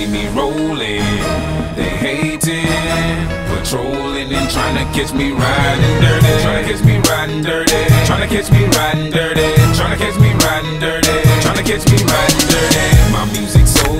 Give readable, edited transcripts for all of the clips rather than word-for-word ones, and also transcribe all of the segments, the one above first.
see me rolling, they hating, patrolling and trying to catch me riding dirty. Trying to catch me riding dirty. Trying to catch me riding dirty. Trying to catch me riding dirty. Trying to catch me riding dirty. My music so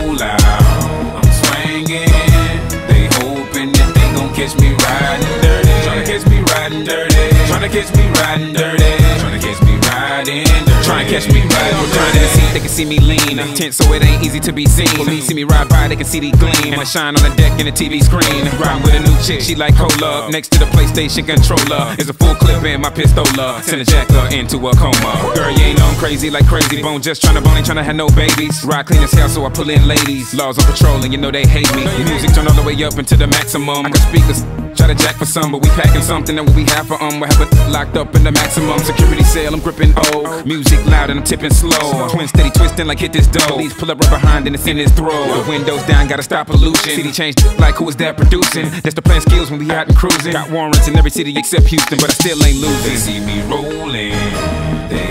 loud, I'm swinging. They hoping that they gon' catch me riding dirty. Trying to catch me riding dirty. Trying to catch me riding dirty. Trying to catch me riding dirty. Trying to catch me riding dirty. In the seat, they can see me lean. Tense, so it ain't easy to be seen. When me see me ride by, they can see the gleam. And I shine on the deck in the TV screen. Riding with a new chick, she like cola. Next to the PlayStation controller is a full clip in my pistola. Send a jacker into a coma. Girl, you ain't know I'm crazy like Crazy Bone. Just tryna bone, ain't tryna have no babies. Ride clean as hell, so I pull in ladies. Laws on patrol, and you know they hate me. Music turn all the way up into the maximum. I got speakers, try to jack for some, but we packing something that we have for we have it locked up in the maximum security cell. I'm gripping O. Music loud and I'm tipping slow. Twin steady twisting like hit this dough. Please pull up right behind and it's in his throat. The windows down, gotta stop pollution. City changed like who is that producing? That's the plan skills when we out and cruising. Got warrants in every city except Houston, but I still ain't losing. They see me rolling, they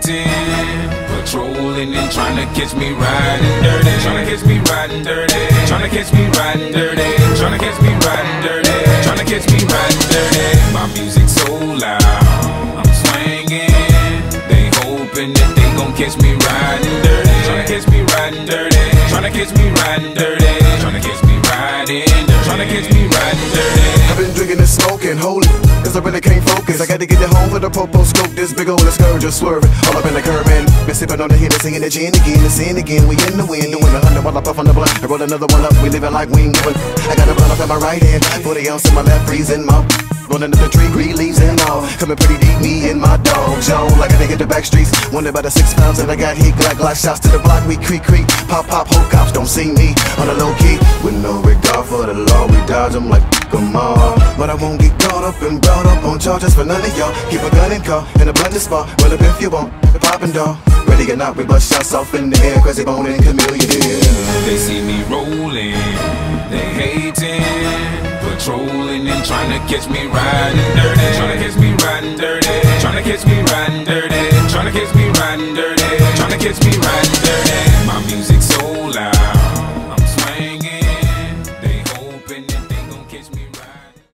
hating, patrolling and trying to catch me riding dirty. Trying to catch me riding dirty. Trying to catch me riding dirty. Trying to catch me riding dirty. Trying to catch me riding dirty. My music so loud, I'm swinging. They hoping that they gon' catch me riding dirty. Trying to catch me riding dirty. Trying to catch me riding dirty. Trying to catch me riding dirty. Trying to catch me riding dirty. I've been drinking and smoking, holy, cause I really can't focus. I gotta get it home for the popo scope. This big old scourge just swerving all up in the curb and been sipping on the hit and singing the gin again and sin again. We in the wind, doing 100 while I puff on the blunt. I roll another one up, we living like we ain't giving. I got a blunt up in my right hand, 40 ounce in my left, freezing mouth. Rolling up the tree, green leaves and all. Coming pretty deep, me and my dog Joe. Like I hit the back streets. Wonder about the 6 pounds that I got hit. Glock shots to the block, we creak. Pop, whole cops don't see me on the low key. With no regard for the law, we dodge them like come on. But I won't get caught up and brought up on charges for none of y'all. Keep a gun in car, in a blended spot. Roll up if you want, the poppin' dog. Ready or not, we bust shots off in the air. Crazy Bone and Chameleon, yeah. They see me rolling, they hating, patrolling and trying to catch me riding dirty. Trying to catch me riding dirty. Trying to catch me riding dirty. Trying to catch me riding dirty. Trying to catch me